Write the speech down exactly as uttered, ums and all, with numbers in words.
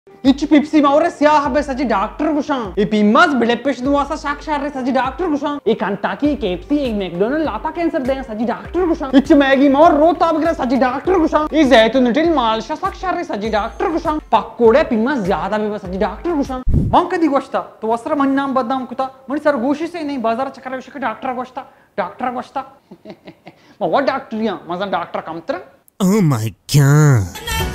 Etch Pepsi मावरे सियाह बे सजी doctor गुशां ए पिम्मास बिलेपेश दुआसा साक्षार रे सजी डॉक्टर गुशां ए कंटाकी ए केएफसी ए मैकडॉनल्ड लाता कैंसर दे सजी डॉक्टर गुशां इच मैगी मावर रोता बगरे सजी डॉक्टर गुशां ए जैतून टिल मालशा साक्षार रे सजी डॉक्टर गुशां पक्कोडे पिम्मास ज्यादा बे सजी डॉक्टर गुशां मग कधी गोष्ट तो वस्त्र म्हणनाम बदनाम कुता म्हण सर गोशीसे नाही बाजार चक्रा विषय डॉक्टर गोष्ट डॉक्टर गोष्ट मग वा डॉक्टर या माझा डॉक्टर कमतर Oh my god.